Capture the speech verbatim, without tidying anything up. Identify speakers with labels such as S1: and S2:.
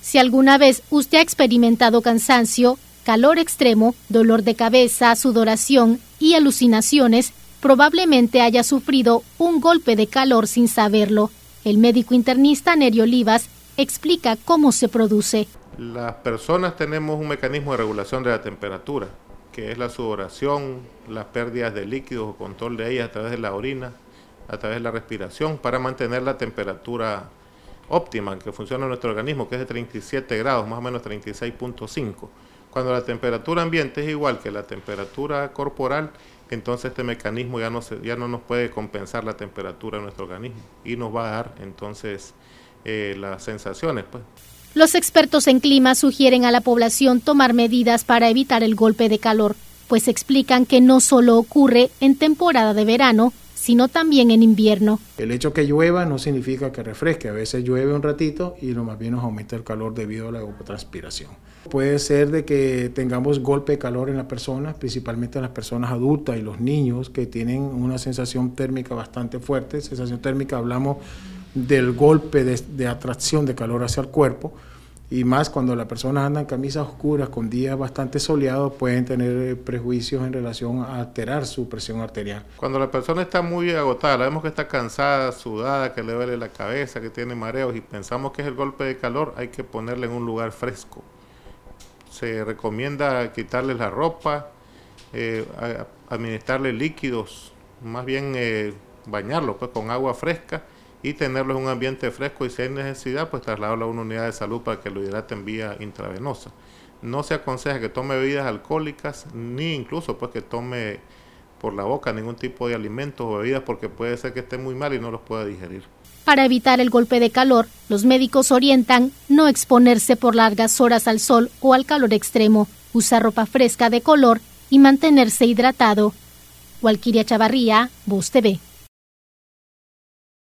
S1: Si alguna vez usted ha experimentado cansancio, calor extremo, dolor de cabeza, sudoración y alucinaciones, probablemente haya sufrido un golpe de calor sin saberlo. El médico internista Nery Olivas explica cómo se produce.
S2: Las personas tenemos un mecanismo de regulación de la temperatura, que es la sudoración, las pérdidas de líquidos o control de ellas a través de la orina, a través de la respiración, para mantener la temperatura óptima que funciona en nuestro organismo, que es de treinta y siete grados, más o menos treinta y seis punto cinco. Cuando la temperatura ambiente es igual que la temperatura corporal, entonces este mecanismo ya no, se, ya no nos puede compensar la temperatura de nuestro organismo y nos va a dar entonces eh, las sensaciones, pues.
S1: Los expertos en clima sugieren a la población tomar medidas para evitar el golpe de calor, pues explican que no solo ocurre en temporada de verano, sino también en invierno.
S3: El hecho que llueva no significa que refresque, a veces llueve un ratito y lo más bien nos aumenta el calor debido a la evapotranspiración. Puede ser de que tengamos golpe de calor en las personas, principalmente en las personas adultas y los niños que tienen una sensación térmica bastante fuerte. Sensación térmica, hablamos del golpe de, de atracción de calor hacia el cuerpo, y más cuando las personas andan en camisas oscuras con días bastante soleados, pueden tener prejuicios en relación a alterar su presión arterial.
S2: Cuando la persona está muy agotada, la vemos que está cansada, sudada, que le duele la cabeza, que tiene mareos y pensamos que es el golpe de calor, hay que ponerle en un lugar fresco. Se recomienda quitarle la ropa, eh, administrarle líquidos, más bien eh, bañarlo pues, con agua fresca, y tenerlo en un ambiente fresco, y si hay necesidad, pues trasladarlo a una unidad de salud para que lo hidraten vía intravenosa. No se aconseja que tome bebidas alcohólicas, ni incluso pues que tome por la boca ningún tipo de alimentos o bebidas, porque puede ser que esté muy mal y no los pueda digerir.
S1: Para evitar el golpe de calor, los médicos orientan no exponerse por largas horas al sol o al calor extremo, usar ropa fresca de color y mantenerse hidratado. Walkiria Chavarría, Voz T V.